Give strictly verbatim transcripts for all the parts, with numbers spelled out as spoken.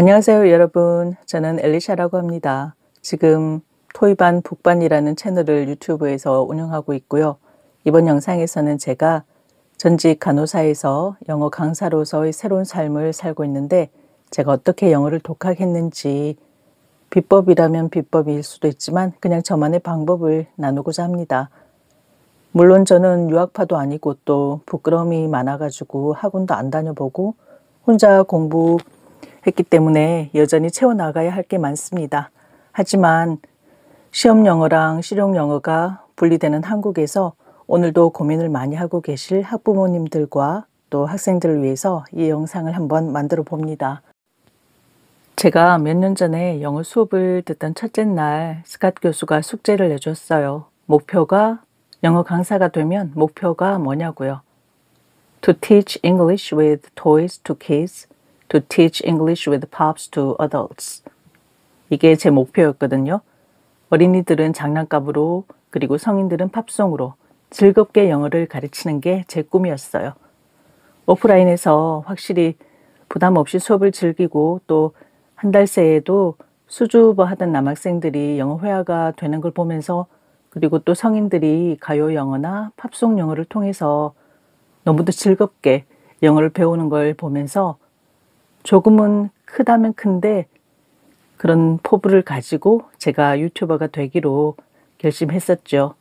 안녕하세요 여러분. 저는 엘리샤라고 합니다. 지금 토이반 북반이라는 채널을 유튜브에서 운영하고 있고요. 이번 영상에서는 제가 전직 간호사에서 영어 강사로서의 새로운 삶을 살고 있는데 제가 어떻게 영어를 독학했는지, 비법이라면 비법일 수도 있지만 그냥 저만의 방법을 나누고자 합니다. 물론 저는 유학파도 아니고 또 부끄러움이 많아가지고 학원도 안 다녀보고 혼자 공부했기 때문에 여전히 채워나가야 할 게 많습니다. 하지만 시험 영어랑 실용 영어가 분리되는 한국에서 오늘도 고민을 많이 하고 계실 학부모님들과 또 학생들을 위해서 이 영상을 한번 만들어 봅니다. 제가 몇 년 전에 영어 수업을 듣던 첫째 날 스캇 교수가 숙제를 내줬어요. 목표가 영어 강사가 되면 목표가 뭐냐고요. To teach English with toys to kids, to teach English with pops to adults. 이게 제 목표였거든요. 어린이들은 장난감으로, 그리고 성인들은 팝송으로 즐겁게 영어를 가르치는 게 제 꿈이었어요. 오프라인에서 확실히 부담 없이 수업을 즐기고 또 한 달 새에도 수줍어 하던 남학생들이 영어 회화가 되는 걸 보면서, 그리고 또 성인들이 가요 영어나 팝송 영어를 통해서 너무도 즐겁게 영어를 배우는 걸 보면서 조금은 크다면 큰데 그런 포부를 가지고 제가 유튜버가 되기로 결심했었죠.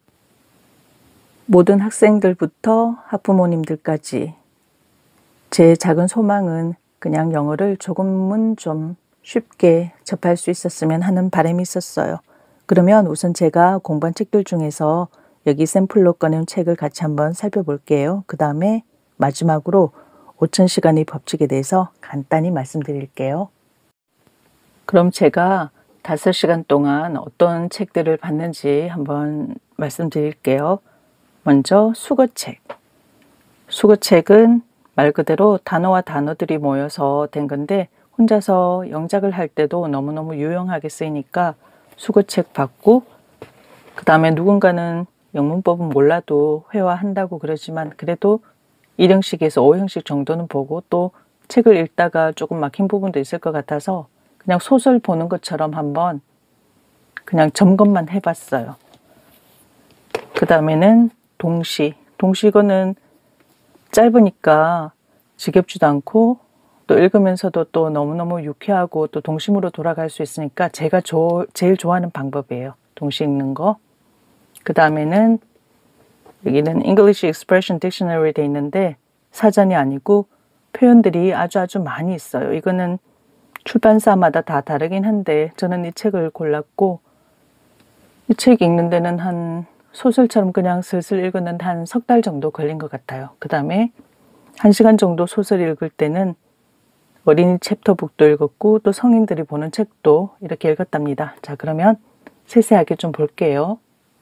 모든 학생들부터 학부모님들까지 제 작은 소망은 그냥 영어를 조금은 좀 쉽게 접할 수 있었으면 하는 바람이 있었어요. 그러면 우선 제가 공부한 책들 중에서 여기 샘플로 꺼낸 책을 같이 한번 살펴볼게요. 그 다음에 마지막으로 오천 시간의 법칙에 대해서 간단히 말씀드릴게요. 그럼 제가 다섯 시간 동안 어떤 책들을 봤는지 한번 말씀드릴게요. 먼저 수거책. 수거책은 말 그대로 단어와 단어들이 모여서 된 건데 혼자서 영작을 할 때도 너무너무 유용하게 쓰이니까 수거책 봤고, 그 다음에 누군가는 영문법은 몰라도 회화한다고 그러지만 그래도 일 형식에서 오 형식 정도는 보고, 또 책을 읽다가 조금 막힌 부분도 있을 것 같아서 그냥 소설 보는 것처럼 한번 그냥 점검만 해봤어요. 그 다음에는 동시. 동시거는 짧으니까 지겹지도 않고 또 읽으면서도 또 너무너무 유쾌하고 또 동심으로 돌아갈 수 있으니까 제가 조, 제일 좋아하는 방법이에요. 동시 읽는 거. 그 다음에는 여기는 English Expression Dictionary 돼 있는데 사전이 아니고 표현들이 아주 아주 많이 있어요. 이거는 출판사마다 다 다르긴 한데 저는 이 책을 골랐고, 이 책 읽는 데는 한 소설처럼 그냥 슬슬 읽었는데 한 석 달 정도 걸린 것 같아요. 그 다음에 한 시간 정도 소설 읽을 때는 어린이 챕터북도 읽었고 또 성인들이 보는 책도 이렇게 읽었답니다. 자, 그러면 세세하게 좀 볼게요.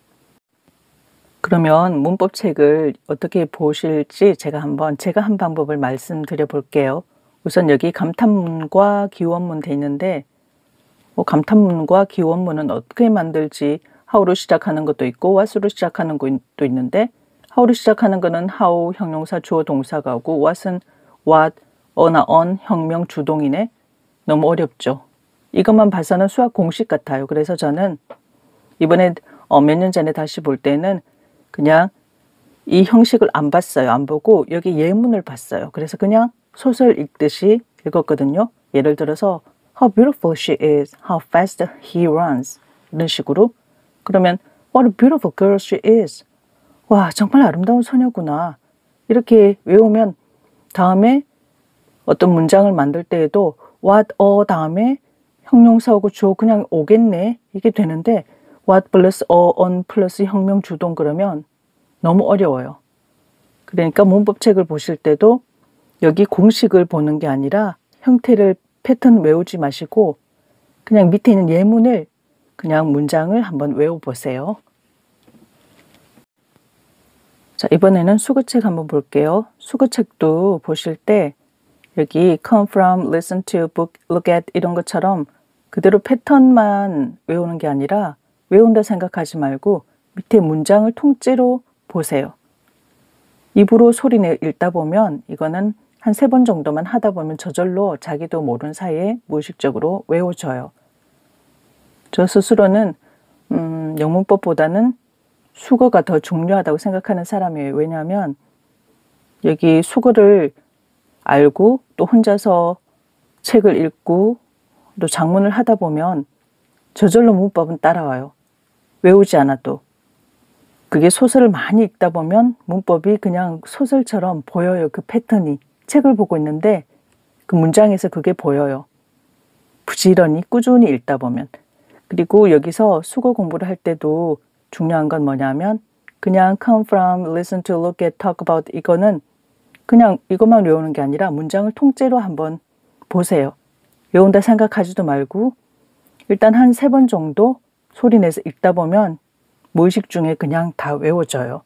그러면 문법책을 어떻게 보실지 제가 한번 제가 한 방법을 말씀드려 볼게요. 우선 여기 감탄문과 기원문 돼 있는데 뭐 감탄문과 기원문은 어떻게 만들지 how로 시작하는 것도 있고 what으로 시작하는 것도 있는데, how로 시작하는 거는 how 형용사 주어 동사가 오고 what은 what, 어나 on 형명 주동이네. 너무 어렵죠. 이것만 봐서는 수학 공식 같아요. 그래서 저는 이번에 어, 몇 년 전에 다시 볼 때는 그냥 이 형식을 안 봤어요. 안 보고 여기 예문을 봤어요. 그래서 그냥 소설 읽듯이 읽었거든요. 예를 들어서 How beautiful she is, how fast he runs, 이런 식으로. 그러면 What a beautiful girl she is. 와, 정말 아름다운 소녀구나. 이렇게 외우면 다음에 어떤 문장을 만들 때에도 what a 다음에 형용사하고 주어 그냥 오겠네 이게 되는데 what 플러스 a on 플러스 형명 주동 그러면 너무 어려워요. 그러니까 문법책을 보실 때도 여기 공식을 보는 게 아니라 형태를 패턴 외우지 마시고 그냥 밑에 있는 예문을 그냥 문장을 한번 외워보세요. 자, 이번에는 수거책 한번 볼게요. 수거책도 보실 때 여기 come from, listen to, book, look at 이런 것처럼 그대로 패턴만 외우는 게 아니라 외운다 생각하지 말고 밑에 문장을 통째로 보세요. 입으로 소리 내 읽다 보면 이거는 한 세 번 정도만 하다 보면 저절로 자기도 모르는 사이에 무의식적으로 외워져요. 저 스스로는 음, 영문법보다는 수거가 더 중요하다고 생각하는 사람이에요. 왜냐하면 여기 수거를 알고 또 혼자서 책을 읽고 또 작문을 하다 보면 저절로 문법은 따라와요. 외우지 않아도. 그게 소설을 많이 읽다 보면 문법이 그냥 소설처럼 보여요. 그 패턴이. 책을 보고 있는데 그 문장에서 그게 보여요. 부지런히 꾸준히 읽다 보면. 그리고 여기서 수거 공부를 할 때도 중요한 건 뭐냐면 그냥 come from, listen to, look at, talk about 이거는 그냥 이것만 외우는 게 아니라 문장을 통째로 한번 보세요. 외운다 생각하지도 말고 일단 한 세 번 정도 소리 내서 읽다 보면 무의식 중에 그냥 다 외워져요.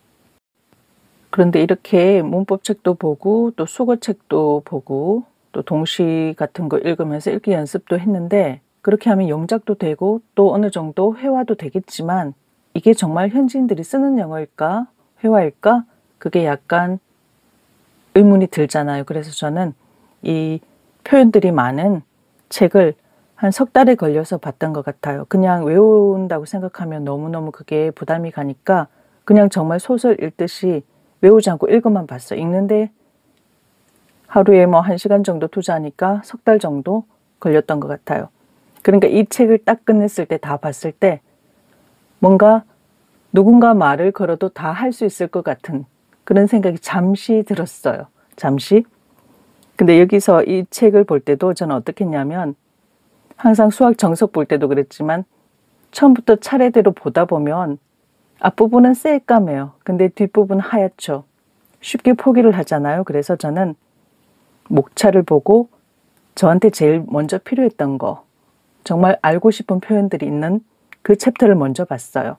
그런데 이렇게 문법책도 보고 또 수거책도 보고 또 동시 같은 거 읽으면서 읽기 연습도 했는데 그렇게 하면 영작도 되고 또 어느 정도 회화도 되겠지만 이게 정말 현지인들이 쓰는 영어일까? 회화일까? 그게 약간 의문이 들잖아요. 그래서 저는 이 표현들이 많은 책을 한 석 달에 걸려서 봤던 것 같아요. 그냥 외운다고 생각하면 너무너무 그게 부담이 가니까 그냥 정말 소설 읽듯이 외우지 않고 읽어만 봤어요. 읽는데 하루에 뭐 한 시간 정도 투자하니까 석 달 정도 걸렸던 것 같아요. 그러니까 이 책을 딱 끝냈을 때 다 봤을 때 뭔가 누군가 말을 걸어도 다 할 수 있을 것 같은 그런 생각이 잠시 들었어요. 잠시. 근데 여기서 이 책을 볼 때도 저는 어떻게 했냐면 항상 수학 정석 볼 때도 그랬지만 처음부터 차례대로 보다 보면 앞부분은 새까매요. 근데 뒷부분은 하얗죠. 쉽게 포기를 하잖아요. 그래서 저는 목차를 보고 저한테 제일 먼저 필요했던 거 정말 알고 싶은 표현들이 있는 그 챕터를 먼저 봤어요.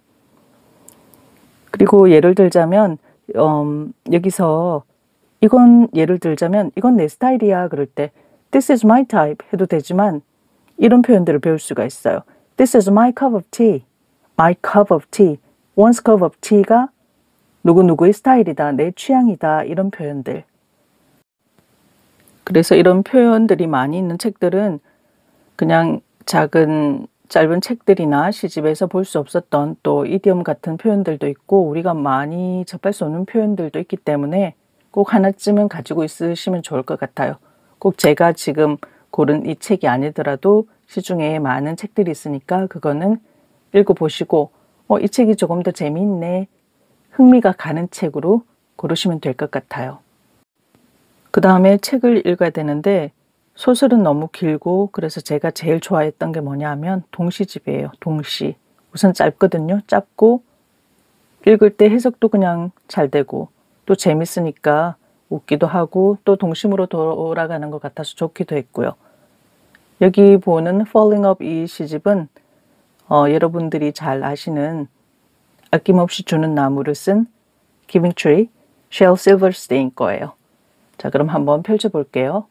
그리고 예를 들자면 음, 여기서 이건 예를 들자면 이건 내 스타일이야 그럴 때 This is my type 해도 되지만 이런 표현들을 배울 수가 있어요. This is my cup of tea. My cup of tea. One's cup of tea가 누구누구의 스타일이다. 내 취향이다. 이런 표현들. 그래서 이런 표현들이 많이 있는 책들은 그냥 작은 짧은 책들이나 시집에서 볼 수 없었던 또 이디엄 같은 표현들도 있고 우리가 많이 접할 수 없는 표현들도 있기 때문에 꼭 하나쯤은 가지고 있으시면 좋을 것 같아요. 꼭 제가 지금 고른 이 책이 아니더라도 시중에 많은 책들이 있으니까 그거는 읽어보시고 어, 이 책이 조금 더 재미있네, 흥미가 가는 책으로 고르시면 될 것 같아요. 그 다음에 책을 읽어야 되는데 소설은 너무 길고 그래서 제가 제일 좋아했던 게 뭐냐 하면 동시집이에요. 동시. 우선 짧거든요. 짧고 읽을 때 해석도 그냥 잘 되고 또 재밌으니까 웃기도 하고 또 동심으로 돌아가는 것 같아서 좋기도 했고요. 여기 보는 Falling Up 이 시집은 어, 여러분들이 잘 아시는 아낌없이 주는 나무를 쓴 Giving Tree, 쉘 실버스테인 거예요. 자, 그럼 한번 펼쳐볼게요.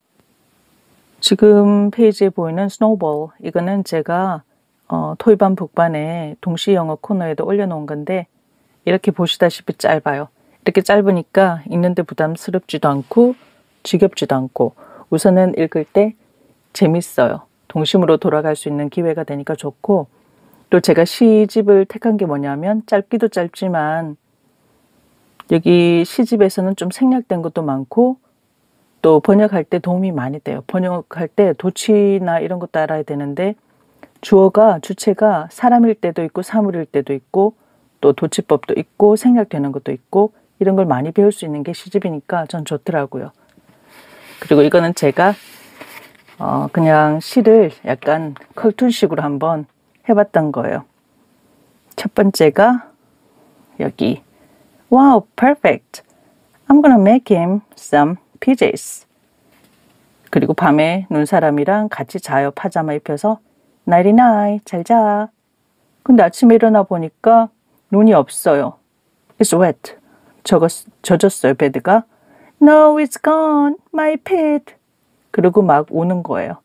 지금 페이지에 보이는 스노우볼, 이거는 제가 어, 토이반 북반의 동시 영어 코너에도 올려놓은 건데 이렇게 보시다시피 짧아요. 이렇게 짧으니까 읽는데 부담스럽지도 않고 지겹지도 않고 우선은 읽을 때 재밌어요. 동심으로 돌아갈 수 있는 기회가 되니까 좋고 또 제가 시집을 택한 게 뭐냐면 짧기도 짧지만 여기 시집에서는 좀 생략된 것도 많고 또 번역할 때 도움이 많이 돼요. 번역할 때 도치나 이런 것도 알아야 되는데 주어가 주체가 사람일 때도 있고 사물일 때도 있고 또 도치법도 있고 생략되는 것도 있고 이런 걸 많이 배울 수 있는 게 시집이니까 전 좋더라고요. 그리고 이거는 제가 어 그냥 시를 약간 컬툰식으로 한번 해봤던 거예요. 첫 번째가 여기 Wow, perfect. I'm gonna make him some 피제이스. 그리고 밤에 눈사람이랑 같이 자요. 파자마 입혀서 나이리 나이 잘 자. 근데 아침에 일어나 보니까 눈이 없어요. It's wet. 저거, 젖었어요. 베드가. No, it's gone. My pet. 그리고 막 우는 거예요.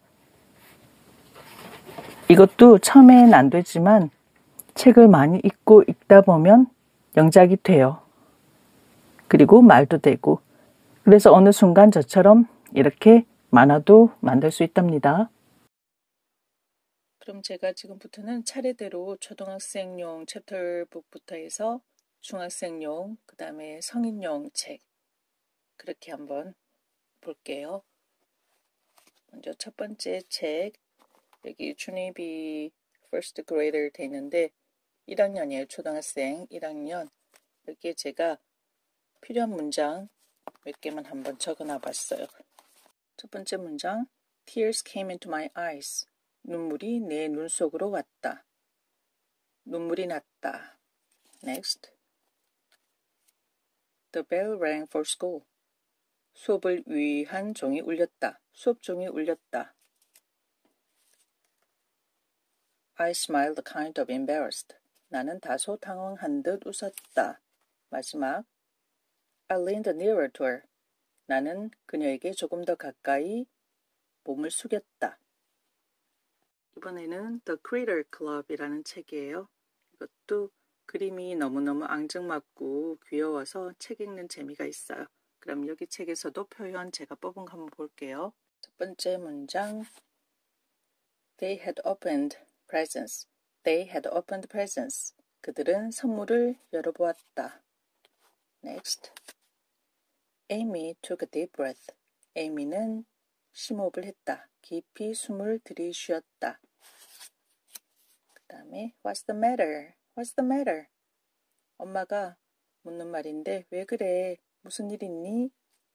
이것도 처음엔 안 되지만 책을 많이 읽고 읽다 보면 영작이 돼요. 그리고 말도 되고 그래서 어느 순간 저처럼 이렇게 만화도 만들 수 있답니다. 그럼 제가 지금부터는 차례대로 초등학생용 챕터북부터 해서 중학생용, 그 다음에 성인용 책 그렇게 한번 볼게요. 먼저 첫 번째 책, 여기 준이비 first grader 돼 있는데 일 학년이에요. 초등학생 일 학년. 여기에 제가 필요한 문장 몇 개만 한번 적어놔 봤어요. 첫 번째 문장, Tears came into my eyes. 눈물이 내 눈 속으로 왔다. 눈물이 났다. Next. The bell rang for school. 수업을 위한 종이 울렸다. 수업 종이 울렸다. I smiled kind of embarrassed. 나는 다소 당황한 듯 웃었다. 마지막. I leaned nearer to her. 나는 그녀에게 조금 더 가까이 몸을 숙였다. 이번에는 The Critter Club이라는 책이에요. 이것도 그림이 너무너무 앙증맞고 귀여워서 책 읽는 재미가 있어요. 그럼 여기 책에서도 표현 제가 뽑은 거 한번 볼게요. 첫 번째 문장 They had opened presents. They had opened presents. 그들은 선물을 열어보았다. Next. Amy took a deep breath. Amy는 심호흡을 했다. 깊이 숨을 들이쉬었다. 그 다음에 What's the matter? What's the matter? 엄마가 묻는 말인데 왜 그래? 무슨 일 있니?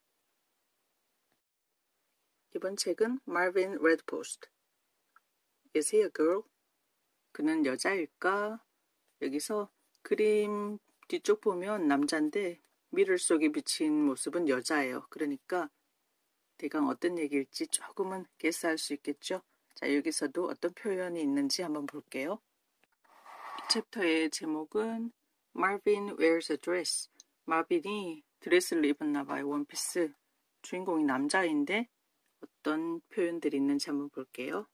이번 책은 Marvin Redpost. Is he a girl? 그는 여자일까? 여기서 그림 뒤쪽 보면 남자인데 미러 속에 비친 모습은 여자예요. 그러니까 대강 어떤 얘기일지 조금은 개스할 수 있겠죠. 자, 여기서도 어떤 표현이 있는지 한번 볼게요. 이 챕터의 제목은 Marvin wears a dress. 마빈이 드레스를 입었나 봐요. 원피스. 주인공이 남자인데 어떤 표현들이 있는지 한번 볼게요.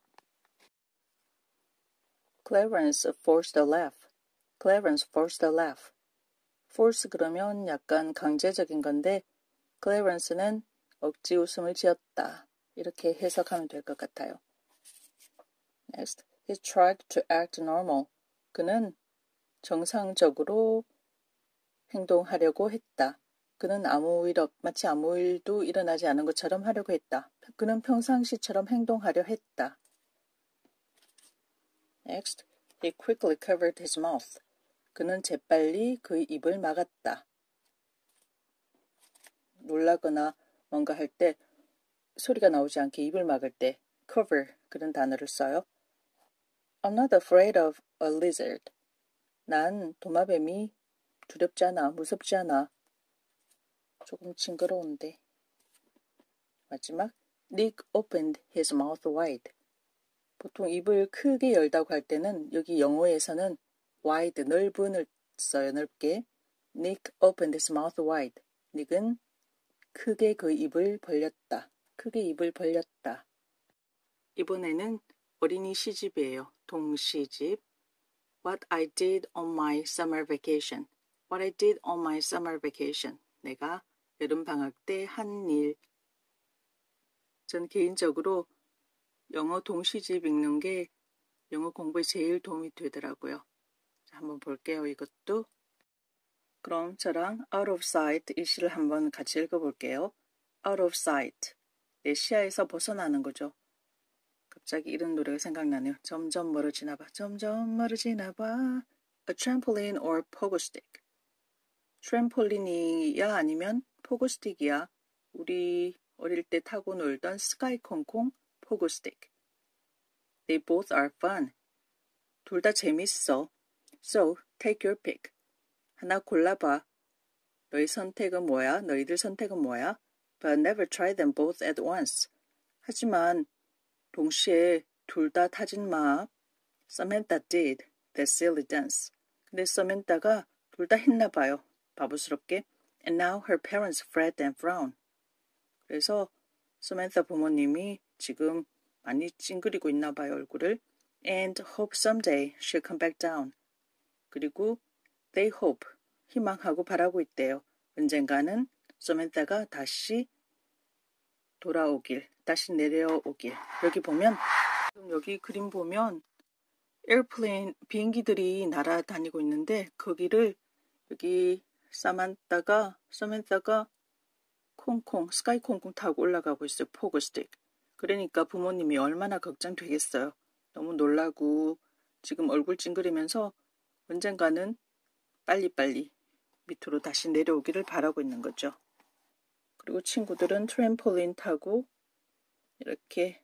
Clarence forced a laugh. Clarence forced a laugh. force 그러면 약간 강제적인 건데 Clarence는 억지 웃음을 지었다. 이렇게 해석하면 될 것 같아요. Next, he tried to act normal. 그는 정상적으로 행동하려고 했다. 그는 아무 일 없, 마치 아무 일도 일어나지 않은 것처럼 하려고 했다. 그는 평상시처럼 행동하려 했다. Next, he quickly covered his mouth. 그는 재빨리 그의 입을 막았다. 놀라거나 뭔가 할 때 소리가 나오지 않게 입을 막을 때 cover 그런 단어를 써요. I'm not afraid of a lizard. 난 도마뱀이 두렵지 않아, 무섭지 않아. 조금 징그러운데. 마지막, Nick opened his mouth wide. 보통 입을 크게 열다고 할 때는 여기 영어에서는 wide, 넓은을 써요, 넓게. Nick opened his mouth wide. Nick은 크게 그 입을 벌렸다. 크게 입을 벌렸다. 이번에는 어린이 시집이에요. 동시집. What I did on my summer vacation. What I did on my summer vacation. 내가 여름방학 때 한 일. 전 개인적으로 영어 동시집 읽는 게 영어 공부에 제일 도움이 되더라고요. 자, 한번 볼게요. 이것도. 그럼 저랑 Out of Sight 이 시를 한번 같이 읽어볼게요. Out of Sight. 내 시야에서 벗어나는 거죠. 갑자기 이런 노래가 생각나네요. 점점 멀어지나 봐. 점점 멀어지나 봐. A trampoline or pogo stick. 트램폴린이야 아니면 포고스틱이야. 우리 어릴 때 타고 놀던 스카이 콩콩 포고스틱. They both are fun. 둘 다 재밌어. So, take your pick. 하나 골라봐. 너희 선택은 뭐야? 너희들 선택은 뭐야? But never try them both at once. 하지만 동시에 둘 다 타진 마. Samantha did that silly dance. 근데 서멘타가 둘 다 했나 봐요. 바보스럽게. And now her parents fret and frown. 그래서 서멘타 부모님이 지금 많이 찡그리고 있나 봐요, 얼굴을. And hope someday she'll come back down. 그리고 they hope, 희망하고 바라고 있대요. 언젠가는 서멘타가 다시 돌아오길, 다시 내려오길. 여기 보면, 여기 그림 보면 에어플레인, 비행기들이 날아다니고 있는데 거기를 여기 사만타가, 서멘타가 콩콩, 스카이 콩콩 타고 올라가고 있어요. 포그스틱. 그러니까 부모님이 얼마나 걱정되겠어요. 너무 놀라고 지금 얼굴 찡그리면서 언젠가는 빨리빨리 밑으로 다시 내려오기를 바라고 있는 거죠. 그리고 친구들은 트램폴린 타고 이렇게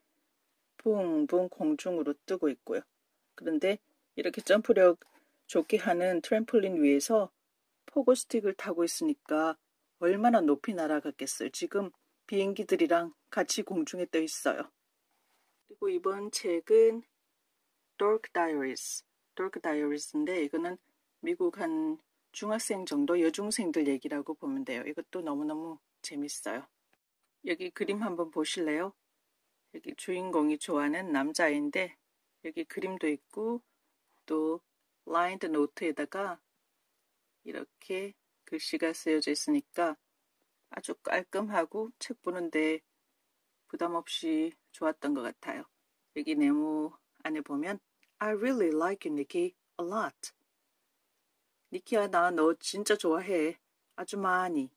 붕붕 공중으로 뜨고 있고요. 그런데 이렇게 점프력 좋게 하는 트램폴린 위에서 포고스틱을 타고 있으니까 얼마나 높이 날아갔겠어요. 지금 비행기들이랑 같이 공중에 떠 있어요. 그리고 이번 책은 Dork Diaries, Dork Diaries인데 이거는 미국 한 중학생 정도 여중생들 얘기라고 보면 돼요. 이것도 너무너무 재밌어요. 여기 그림 한번 보실래요? 여기 주인공이 좋아하는 남자인데 여기 그림도 있고 또 라인드 노트에다가 이렇게 글씨가 쓰여져 있으니까 아주 깔끔하고 책 보는데 부담 없이 좋았던 것 같아요. 여기 네모 안에 보면 I really like you, Nikki, a lot. 니키야, 나 너 진짜 좋아해. 아주 많이.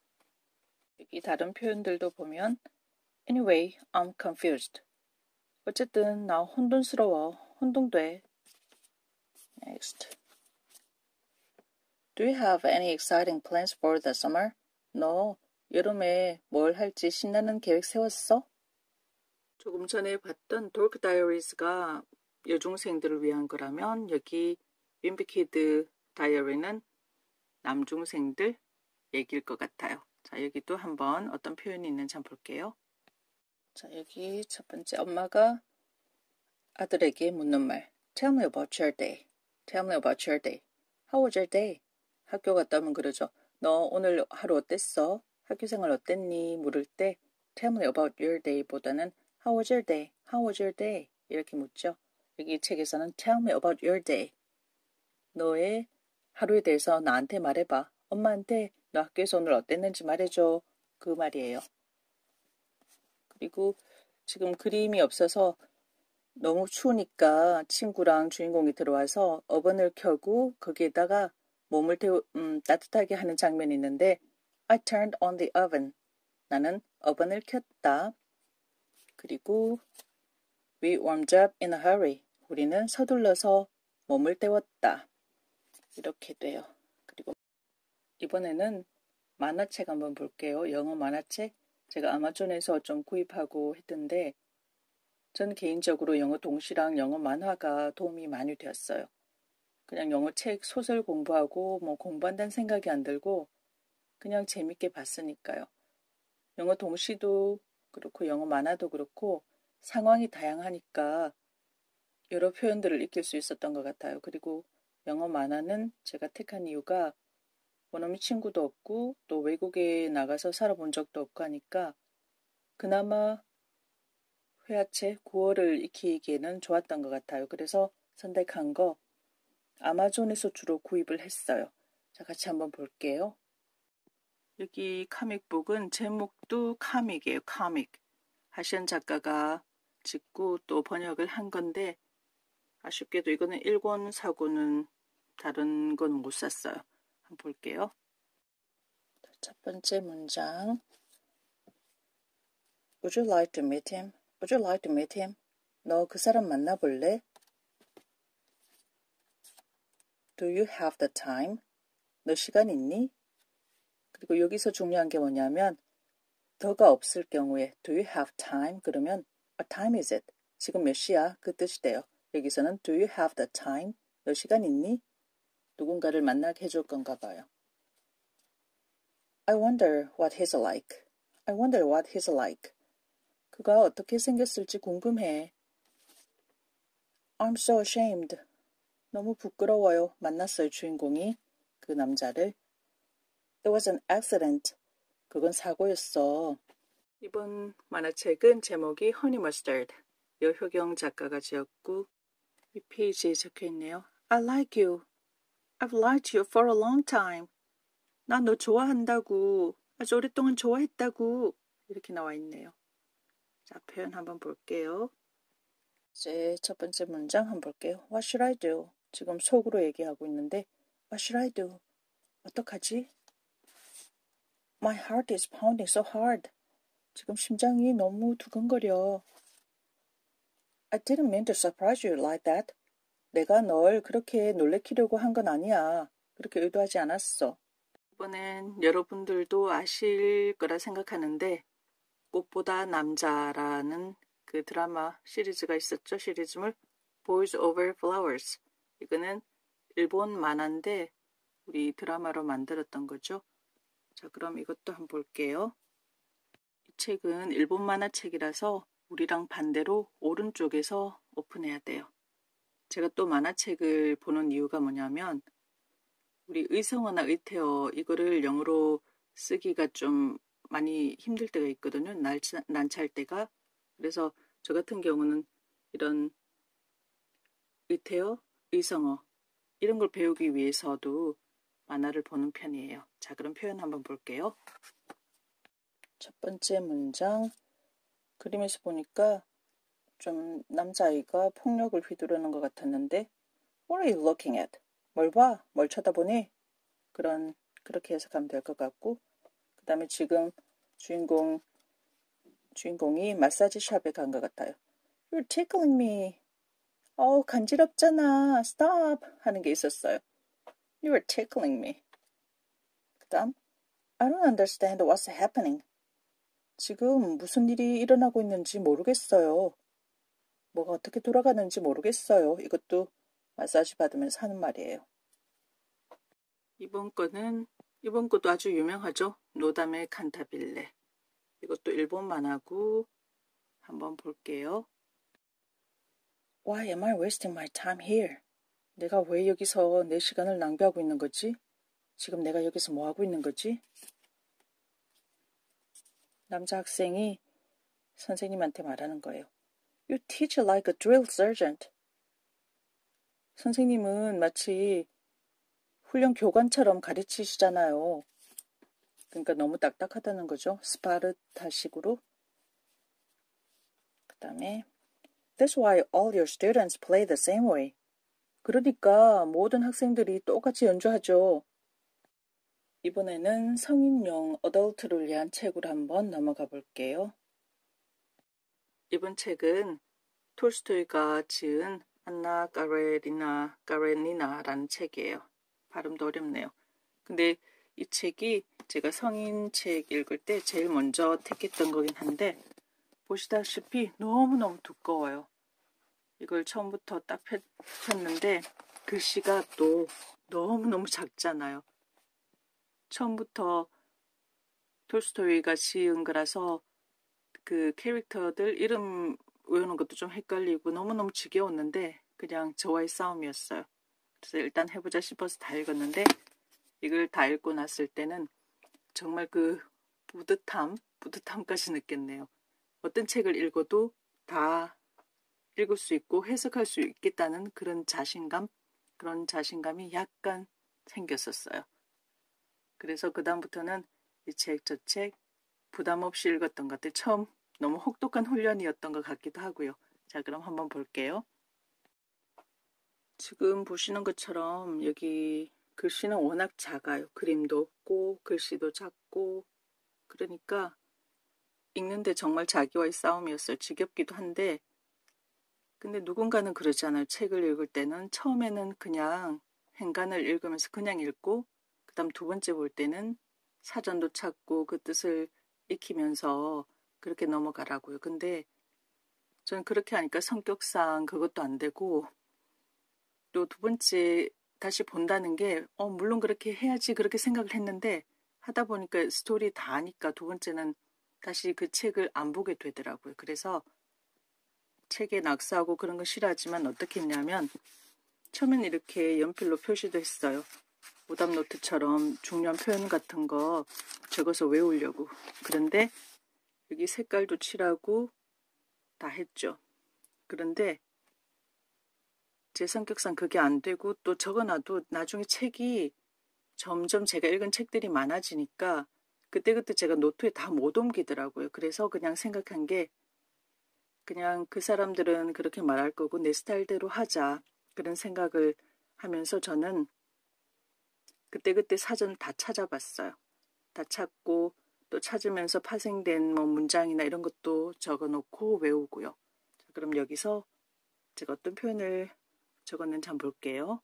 여기 다른 표현들도 보면 Anyway, I'm confused. 어쨌든 나 혼돈스러워. 혼동돼. Next. Do you have any exciting plans for the summer? 너 여름에 뭘 할지 신나는 계획 세웠어? 조금 전에 봤던 Dork Diaries가 여중생들을 위한 거라면 여기 윈비키드 다이어리는 남중생들 얘기일 것 같아요. 자, 여기도 한번 어떤 표현이 있는지 한번 볼게요. 자, 여기 첫 번째 엄마가 아들에게 묻는 말. Tell me about your day. Tell me about your day. How was your day? 학교 갔다 오면 그러죠. 너 오늘 하루 어땠어? 학교 생활 어땠니? 물을 때 Tell me about your day 보다는 How was your day? How was your day? 이렇게 묻죠. 여기 이 책에서는 Tell me about your day. 너의 하루에 대해서 나한테 말해봐. 엄마한테 너 학교에서 오늘 어땠는지 말해줘. 그 말이에요. 그리고 지금 그림이 없어서 너무 추우니까 친구랑 주인공이 들어와서 오븐을 켜고 거기에다가 몸을 데우, 음, 따뜻하게 하는 장면이 있는데 I turned on the oven. 나는 오븐을 켰다. 그리고 We warmed up in a hurry. 우리는 서둘러서 몸을 데웠다. 이렇게 돼요. 그리고 이번에는 만화책 한번 볼게요. 영어 만화책. 제가 아마존에서 좀 구입하고 했던데 전 개인적으로 영어 동시랑 영어 만화가 도움이 많이 되었어요. 그냥 영어 책, 소설 공부하고 뭐 공부한다는 생각이 안 들고 그냥 재밌게 봤으니까요. 영어 동시도 그렇고 영어 만화도 그렇고 상황이 다양하니까 여러 표현들을 익힐 수 있었던 것 같아요. 그리고 영어 만화는 제가 택한 이유가 원어민 친구도 없고 또 외국에 나가서 살아본 적도 없고 하니까 그나마 회화책 구어를 익히기에는 좋았던 것 같아요. 그래서 선택한 거 아마존에서 주로 구입을 했어요. 자, 같이 한번 볼게요. 여기 카믹북은 제목도 카믹이에요. 카믹. 하시안 작가가 짓고 또 번역을 한 건데 아쉽게도 이거는 일 권 사고는 다른 건 못 샀어요. 한번 볼게요. 첫 번째 문장. Would you like to meet him? Would you like to meet him? 너 그 사람 만나볼래? Do you have the time? 너 시간 있니? 그리고 여기서 중요한 게 뭐냐면 더가 없을 경우에 Do you have time? 그러면 What time is it? 지금 몇 시야? 그 뜻이 돼요. 여기서는 Do you have the time? 너 시간 있니? 누군가를 만나게 해줄 건가 봐요. I wonder what he's like. I wonder what he's like. 그가 어떻게 생겼을지 궁금해. I'm so ashamed. 너무 부끄러워요. 만났어요, 주인공이. 그 남자를. It was an accident. 그건 사고였어. 이번 만화책은 제목이 Honey Mustard. 여효경 작가가 지었고 이 페이지에 적혀있네요. I like you. I've liked you for a long time. 난 너 좋아한다고. 아주 오랫동안 좋아했다고 이렇게 나와 있네요. 자, 표현 한번 볼게요. 이제 첫 번째 문장 한번 볼게요. What should I do? 지금 속으로 얘기하고 있는데 What should I do? 어떡하지? My heart is pounding so hard. 지금 심장이 너무 두근거려. I didn't mean to surprise you like that. 내가 널 그렇게 놀래키려고 한 건 아니야. 그렇게 의도하지 않았어. 이번엔 여러분들도 아실 거라 생각하는데 꽃보다 남자라는 그 드라마 시리즈가 있었죠. 시리즈물 Boys Over Flowers. 이거는 일본 만화인데 우리 드라마로 만들었던 거죠. 자, 그럼 이것도 한번 볼게요. 이 책은 일본 만화책이라서 우리랑 반대로 오른쪽에서 오픈해야 돼요. 제가 또 만화책을 보는 이유가 뭐냐면 우리 의성어나 의태어 이거를 영어로 쓰기가 좀 많이 힘들 때가 있거든요. 난처, 난처할 때가. 그래서 저 같은 경우는 이런 의태어, 의성어 이런 걸 배우기 위해서도 만화를 보는 편이에요. 자, 그럼 표현 한번 볼게요. 첫 번째 문장 그림에서 보니까 좀 남자아이가 폭력을 휘두르는 것 같았는데 What are you looking at? 뭘 봐? 뭘 쳐다보니? 그런 그렇게 해석하면 될 것 같고 그 다음에 지금 주인공 주인공이 마사지 샵에 간 것 같아요. You're tickling me. 어, 간지럽잖아. Stop. 하는 게 있었어요. You are tickling me. 그 다음 I don't understand what's happening. 지금 무슨 일이 일어나고 있는지 모르겠어요. 뭐가 어떻게 돌아가는지 모르겠어요. 이것도 마사지 받으면서 하는 말이에요. 이번 거는 이번 것도 아주 유명하죠. 노담의 칸타빌레. 이것도 일본 만화고 한번 볼게요. Why am I wasting my time here? 내가 왜 여기서 내 시간을 낭비하고 있는 거지? 지금 내가 여기서 뭐 하고 있는 거지? 남자 학생이 선생님한테 말하는 거예요. You teach like a drill sergeant. 선생님은 마치 훈련 교관처럼 가르치시잖아요. 그러니까 너무 딱딱하다는 거죠. 스파르타식으로. 그 다음에 That's why all your students play the same way. 그러니까 모든 학생들이 똑같이 연주하죠. 이번에는 성인용 어덜트를 위한 책으로 한번 넘어가 볼게요. 이번 책은 톨스토이가 지은 안나 까레리나 까레니나라는 책이에요. 발음도 어렵네요. 근데 이 책이 제가 성인 책 읽을 때 제일 먼저 택했던 거긴 한데 보시다시피 너무너무 두꺼워요. 이걸 처음부터 딱 폈는데 글씨가 또 너무너무 작잖아요. 처음부터 톨스토이가 지은 거라서 그 캐릭터들 이름 외우는 것도 좀 헷갈리고 너무너무 지겨웠는데 그냥 저와의 싸움이었어요. 그래서 일단 해보자 싶어서 다 읽었는데 이걸 다 읽고 났을 때는 정말 그 뿌듯함, 뿌듯함까지 느꼈네요. 어떤 책을 읽어도 다 읽을 수 있고 해석할 수 있겠다는 그런 자신감, 그런 자신감이 약간 생겼었어요. 그래서 그 다음부터는 이 책, 저 책 부담 없이 읽었던 것 같아요. 처음 너무 혹독한 훈련이었던 것 같기도 하고요. 자, 그럼 한번 볼게요. 지금 보시는 것처럼 여기 글씨는 워낙 작아요. 그림도 없고 글씨도 작고 그러니까 읽는데 정말 자기와의 싸움이었어요. 지겹기도 한데 근데 누군가는 그러잖아요. 책을 읽을 때는 처음에는 그냥 행간을 읽으면서 그냥 읽고 그 다음 두 번째 볼 때는 사전도 찾고 그 뜻을 익히면서 그렇게 넘어가라고요. 근데 저는 그렇게 하니까 성격상 그것도 안 되고 또 두 번째 다시 본다는 게 어, 물론 그렇게 해야지 그렇게 생각을 했는데 하다 보니까 스토리 다 아니까 두 번째는 다시 그 책을 안 보게 되더라고요. 그래서 책에 낙서하고 그런 거 싫어하지만 어떻게 했냐면 처음엔 이렇게 연필로 표시도 했어요. 오답노트처럼 중요한 표현 같은 거 적어서 외우려고. 그런데 여기 색깔도 칠하고 다 했죠. 그런데 제 성격상 그게 안 되고 또 적어놔도 나중에 책이 점점 제가 읽은 책들이 많아지니까 그때그때 제가 노트에 다 못 옮기더라고요. 그래서 그냥 생각한 게 그냥 그 사람들은 그렇게 말할 거고 내 스타일대로 하자. 그런 생각을 하면서 저는 그때그때 사전을 다 찾아봤어요. 다 찾고 또 찾으면서 파생된 뭐 문장이나 이런 것도 적어놓고 외우고요. 자, 그럼 여기서 제가 어떤 표현을 적었는지 한번 볼게요.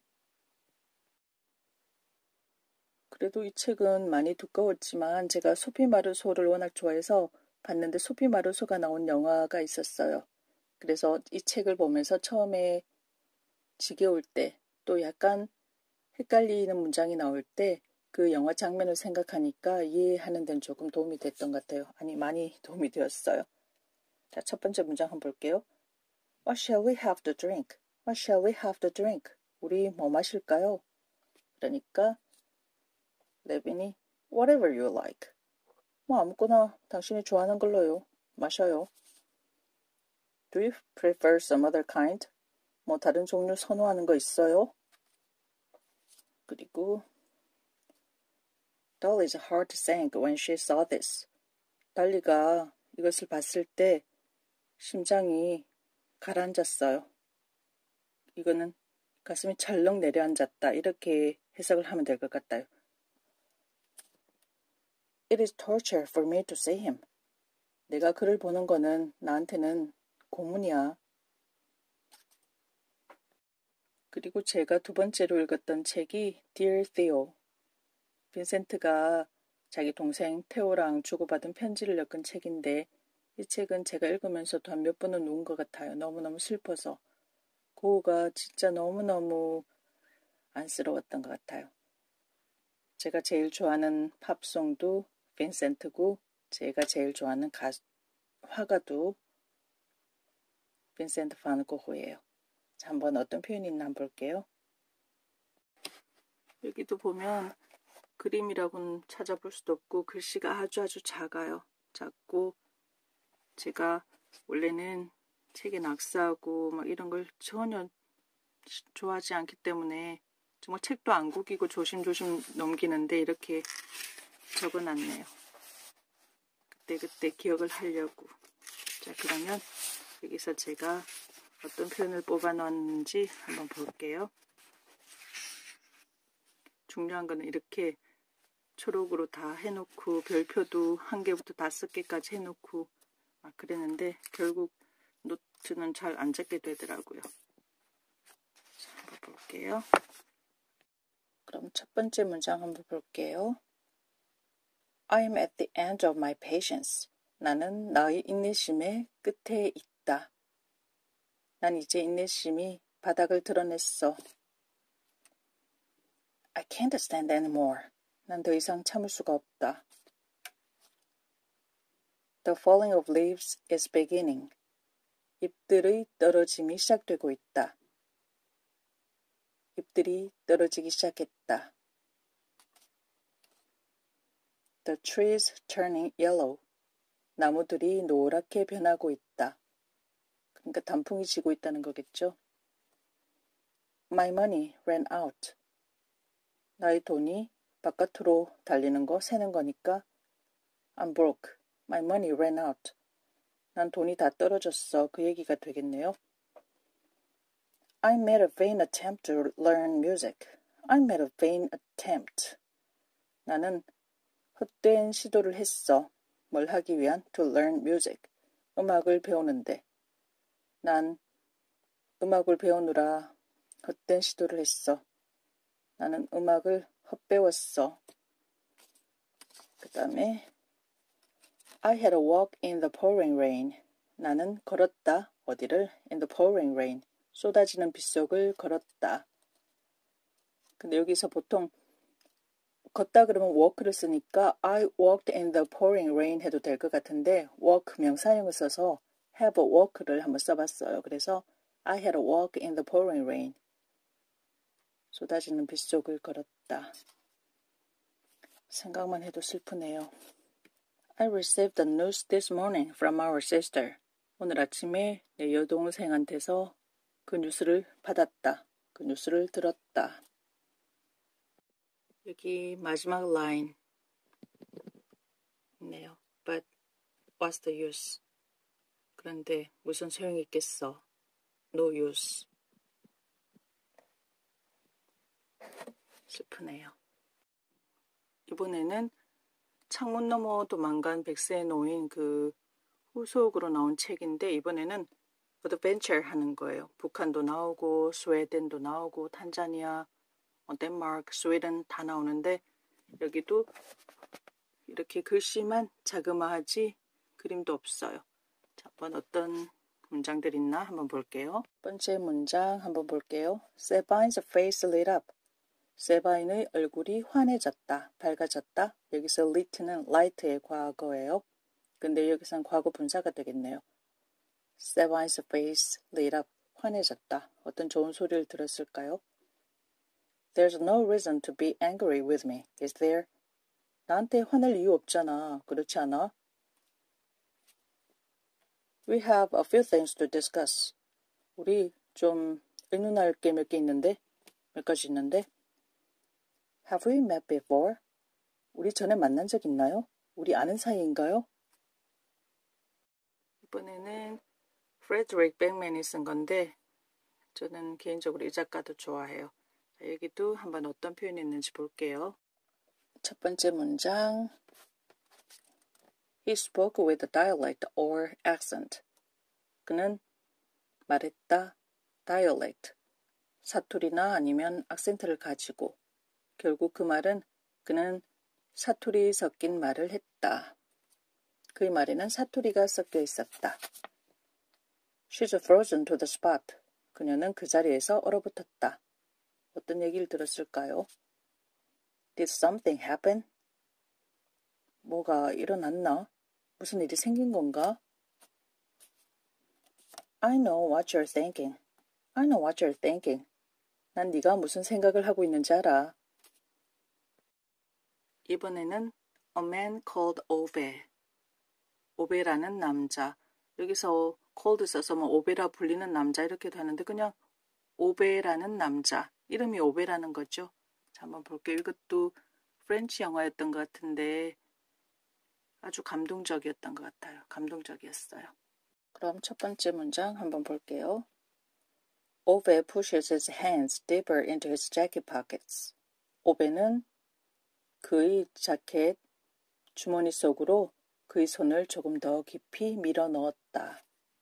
그래도 이 책은 많이 두꺼웠지만 제가 소피 마르소를 워낙 좋아해서 봤는데 소피 마르소가 나온 영화가 있었어요. 그래서 이 책을 보면서 처음에 지겨울 때 또 약간 헷갈리는 문장이 나올 때 그 영화 장면을 생각하니까 이해하는 데는 조금 도움이 됐던 것 같아요. 아니 많이 도움이 되었어요. 자, 첫 번째 문장 한번 볼게요. What shall we have to drink? What shall we have to drink? 우리 뭐 마실까요? 그러니까 레빈이 Whatever you like. 뭐 아무거나 당신이 좋아하는 걸로요. 마셔요. Do you prefer some other kind? 뭐 다른 종류 선호하는 거 있어요? 그리고 Dolly's heart sank when she saw this. 달리가 이것을 봤을 때 심장이 가라앉았어요. 이거는 가슴이 철렁 내려앉았다. 이렇게 해석을 하면 될 것 같아요. It is torture for me to see him. 내가 그를 보는 거는 나한테는 고문이야. 그리고 제가 두 번째로 읽었던 책이 Dear Theo. 빈센트가 자기 동생 테오랑 주고받은 편지를 엮은 책인데 이 책은 제가 읽으면서도 한 몇 번은 운 것 같아요. 너무너무 슬퍼서. 고우가 진짜 너무너무 안쓰러웠던 것 같아요. 제가 제일 좋아하는 팝송도 빈센트고 제가 제일 좋아하는 가, 화가도 빈센트 반 고흐예요. 자, 한번 어떤 표현이 있나 한번 볼게요. 여기도 보면 그림이라고는 찾아볼 수도 없고 글씨가 아주 아주 작아요. 작고 제가 원래는 책에 낙서하고 막 이런 걸 전혀 좋아하지 않기 때문에 정말 책도 안 구기고 조심조심 넘기는데 이렇게 적어놨네요. 그때그때 기억을 하려고. 자, 그러면 여기서 제가 어떤 표현을 뽑아놨는지 한번 볼게요. 중요한 거는 이렇게 초록으로 다 해놓고 별표도 한 개부터 다섯 개까지 해놓고 막 그랬는데 결국 노트는 잘 안 적게 되더라고요. 자, 한번 볼게요. 그럼 첫 번째 문장 한번 볼게요. I'm at the end of my patience. 나는 나의 인내심의 끝에 있다. 난 이제 인내심이 바닥을 드러냈어. I can't stand anymore. 난 더 이상 참을 수가 없다. The falling of leaves is beginning. 잎들의 떨어짐이 시작되고 있다. 잎들이 떨어지기 시작했다. The trees turning yellow. 나무들이 노랗게 변하고 있다. 그러니까 단풍이 지고 있다는 거겠죠. My money ran out. 나의 돈이 바깥으로 달리는 거, 새는 거니까 I'm broke. My money ran out. 난 돈이 다 떨어졌어. 그 얘기가 되겠네요. I made a vain attempt to learn music. I made a vain attempt. 나는 헛된 시도를 했어. 뭘 하기 위한? To learn music. 음악을 배우는데. 난 음악을 배우느라 헛된 시도를 했어. 나는 음악을 헛배웠어. 그 다음에 I had a walk in the pouring rain. 나는 걸었다. 어디를? In the pouring rain. 쏟아지는 빗속을 걸었다. 근데 여기서 보통 걷다 그러면 walk를 쓰니까 I walked in the pouring rain 해도 될 것 같은데 walk 명사형을 써서 have a walk를 한번 써봤어요. 그래서 I had a walk in the pouring rain. 쏟아지는 빗속을 걸었다. 생각만 해도 슬프네요. I received the news this morning from our sister. 오늘 아침에 내 여동생한테서 그 뉴스를 받았다. 그 뉴스를 들었다. 여기 마지막 라인. 있네요. But what's the use? 그런데 무슨 소용이 있겠어? No use. 슬프네요. 이번에는 창문 너머 도망간 백세의 노인 그 후속으로 나온 책인데 이번에는 어드벤처 하는 거예요. 북한도 나오고 스웨덴도 나오고 탄자니아, 덴마크, 스웨덴 다 나오는데 여기도 이렇게 글씨만 자그마하지 그림도 없어요. 자, 한번 어떤 문장들 있나 한번 볼게요. 첫 번째 문장 한번 볼게요. Sabine's face lit up. 세바인의 얼굴이 환해졌다, 밝아졌다. 여기서 lit는 light의 과거예요. 근데 여기선 과거 분사가 되겠네요. Sabine's face lit up. 환해졌다. 어떤 좋은 소리를 들었을까요? There's no reason to be angry with me, is there? 나한테 화낼 이유 없잖아. 그렇지 않아? We have a few things to discuss. 우리 좀 의논할 게 몇 개 있는데, 몇 가지 있는데. Have we met before? 우리 전에 만난 적 있나요? 우리 아는 사이인가요? 이번에는 프레드릭 백맨이 쓴 건데 저는 개인적으로 이 작가도 좋아해요. 자, 여기도 한번 어떤 표현이 있는지 볼게요. 첫 번째 문장 He spoke with a dialect or accent. 그는 말했다. dialect. 사투리나 아니면 악센트를 가지고 결국 그 말은 그는 사투리 섞인 말을 했다. 그의 말에는 사투리가 섞여 있었다. She's frozen to the spot. 그녀는 그 자리에서 얼어붙었다. 어떤 얘기를 들었을까요? Did something happen? 뭐가 일어났나? 무슨 일이 생긴 건가? I know what you're thinking. I know what you're thinking. 난 네가 무슨 생각을 하고 있는지 알아. 이번에는 A man called Ove. 오베라는 남자. 여기서 cold 써서 뭐 오베라 불리는 남자 이렇게도 하는데 그냥 오베라는 남자. 이름이 오베라는 거죠. 자, 한번 볼게요. 이것도 프렌치 영화였던 것 같은데 아주 감동적이었던 것 같아요. 감동적이었어요. 그럼 첫 번째 문장 한번 볼게요. Ove pushes his hands deeper into his jacket pockets. 오베는 그의 자켓 주머니 속으로 그의 손을 조금 더 깊이 밀어 넣었다.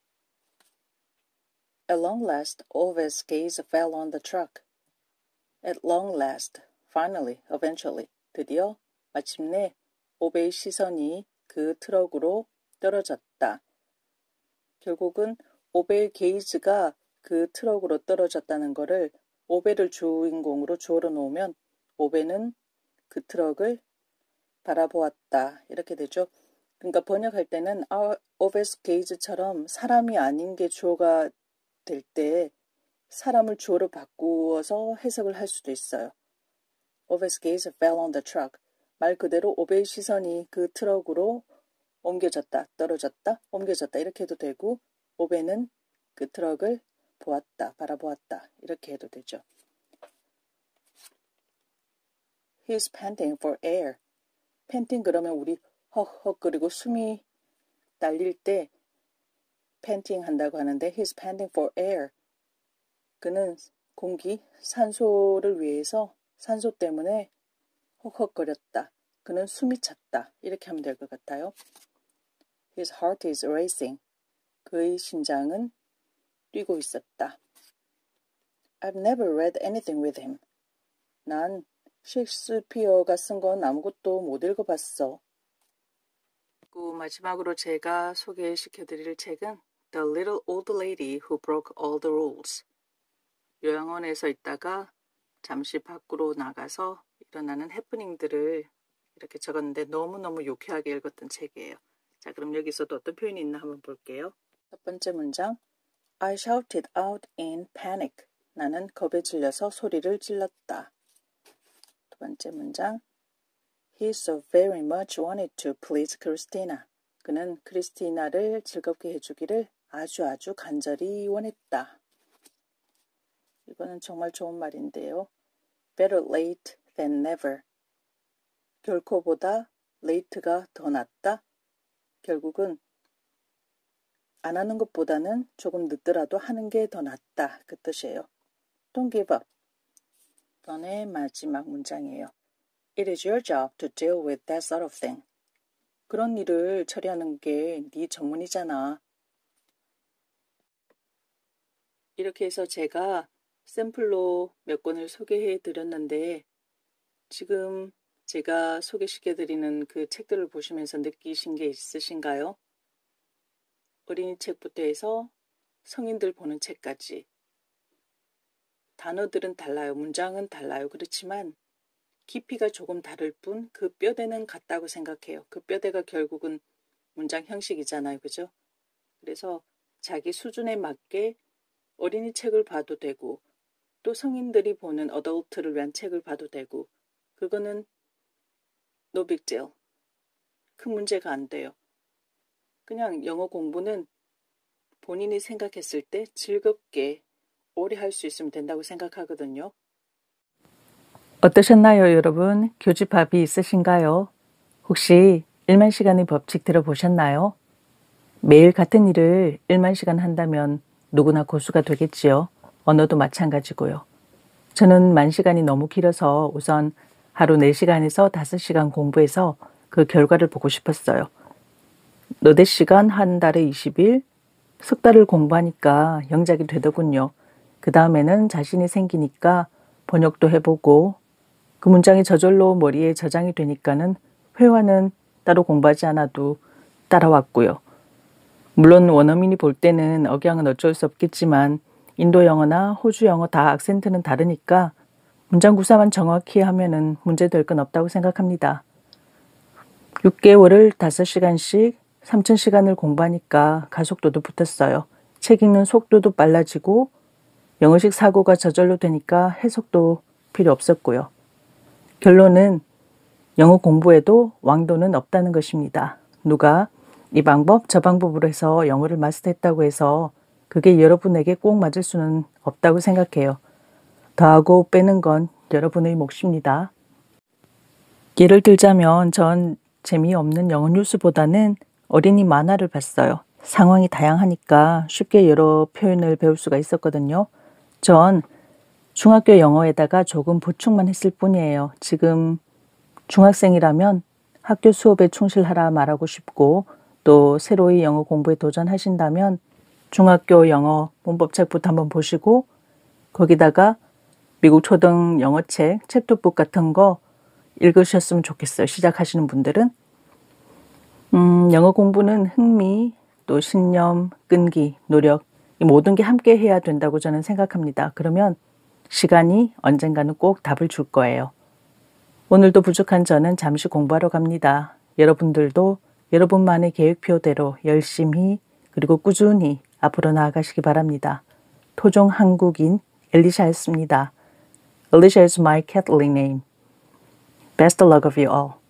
At long last, Ove's gaze fell on the truck. At long last, finally, eventually, 드디어, 마침내 오베의 시선이 그 트럭으로 떨어졌다. 결국은 오베의 게이즈가 그 트럭으로 떨어졌다는 것을 오베를 주인공으로 주어로 놓으면 오베는 그 트럭을 바라보았다. 이렇게 되죠. 그러니까 번역할 때는 오베's gaze처럼 사람이 아닌 게 주어가 될 때 사람을 주어로 바꾸어서 해석을 할 수도 있어요. Ove's gaze fell on the truck. 말 그대로 오베의 시선이 그 트럭으로 옮겨졌다, 떨어졌다, 옮겨졌다 이렇게 해도 되고 오베는 그 트럭을 보았다, 바라보았다 이렇게 해도 되죠. He's panting for air. 팬팅 그러면 우리 헉헉 그리고 숨이 딸릴 때 팬팅 한다고 하는데 he's panting for air. 그는 공기, 산소를 위해서 산소 때문에 헉헉거렸다. 그는 숨이 찼다. 이렇게 하면 될 것 같아요. His heart is racing. 그의 심장은 뛰고 있었다. I've never read anything with him. 난 셰익스피어가 쓴 건 아무것도 못 읽어봤어. 그 마지막으로 제가 소개시켜드릴 책은 The Little Old Lady Who Broke All the Rules. 요양원에서 있다가 잠시 밖으로 나가서 일어나는 해프닝들을 이렇게 적었는데 너무너무 유쾌하게 읽었던 책이에요. 자, 그럼 여기서도 어떤 표현이 있나 한번 볼게요. 첫 번째 문장 I shouted out in panic. 나는 겁에 질려서 소리를 질렀다. 두 번째 문장 He so very much wanted to please Christina. 그는 크리스티나를 즐겁게 해주기를 아주 아주 간절히 원했다. 이거는 정말 좋은 말인데요. Better late than never. 결코보다 late가 더 낫다. 결국은 안 하는 것보다는 조금 늦더라도 하는 게 더 낫다. 그 뜻이에요. Don't give up. 번의 마지막 문장이에요. It is your job to deal with that sort of thing. 그런 일을 처리하는 게 네 전문이잖아. 이렇게 해서 제가 샘플로 몇 권을 소개해 드렸는데 지금 제가 소개시켜 드리는 그 책들을 보시면서 느끼신 게 있으신가요? 어린이 책부터 해서 성인들 보는 책까지. 단어들은 달라요. 문장은 달라요. 그렇지만 깊이가 조금 다를 뿐 그 뼈대는 같다고 생각해요. 그 뼈대가 결국은 문장 형식이잖아요. 그죠? 그래서 자기 수준에 맞게 어린이 책을 봐도 되고 또 성인들이 보는 어덜트를 위한 책을 봐도 되고 그거는 no big deal. 큰 문제가 안 돼요. 그냥 영어 공부는 본인이 생각했을 때 즐겁게 오래 할 수 있으면 된다고 생각하거든요. 어떠셨나요, 여러분? 교집합이 있으신가요? 혹시 일만 시간의 법칙 들어보셨나요? 매일 같은 일을 일만 시간 한다면 누구나 고수가 되겠지요. 언어도 마찬가지고요. 저는 만 시간이 너무 길어서 우선 하루 네 시간에서 다섯 시간 공부해서 그 결과를 보고 싶었어요. 너댓 시간 한 달에 이십 일, 석 달을 공부하니까 영작이 되더군요. 그 다음에는 자신이 생기니까 번역도 해보고 그 문장이 저절로 머리에 저장이 되니까는 회화는 따로 공부하지 않아도 따라왔고요. 물론 원어민이 볼 때는 억양은 어쩔 수 없겠지만 인도 영어나 호주 영어 다 악센트는 다르니까 문장 구사만 정확히 하면은 문제될 건 없다고 생각합니다. 육 개월을 다섯 시간씩 삼천 시간을 공부하니까 가속도도 붙었어요. 책 읽는 속도도 빨라지고 영어식 사고가 저절로 되니까 해석도 필요 없었고요. 결론은 영어 공부에도 왕도는 없다는 것입니다. 누가 이 방법 저 방법으로 해서 영어를 마스터했다고 해서 그게 여러분에게 꼭 맞을 수는 없다고 생각해요. 더하고 빼는 건 여러분의 몫입니다. 예를 들자면 전 재미없는 영어 뉴스보다는 어린이 만화를 봤어요. 상황이 다양하니까 쉽게 여러 표현을 배울 수가 있었거든요. 전 중학교 영어에다가 조금 보충만 했을 뿐이에요. 지금 중학생이라면 학교 수업에 충실하라 말하고 싶고 또 새로이 영어 공부에 도전하신다면 중학교 영어 문법책부터 한번 보시고 거기다가 미국 초등 영어책, 챕터북 같은 거 읽으셨으면 좋겠어요. 시작하시는 분들은. 음, 영어 공부는 흥미, 또 신념, 끈기, 노력 이 모든 게 함께 해야 된다고 저는 생각합니다. 그러면 시간이 언젠가는 꼭 답을 줄 거예요. 오늘도 부족한 저는 잠시 공부하러 갑니다. 여러분들도 여러분만의 계획표대로 열심히 그리고 꾸준히 앞으로 나아가시기 바랍니다. 토종 한국인 엘리샤였습니다. Alicia is my Catholic name. Best of luck of you all.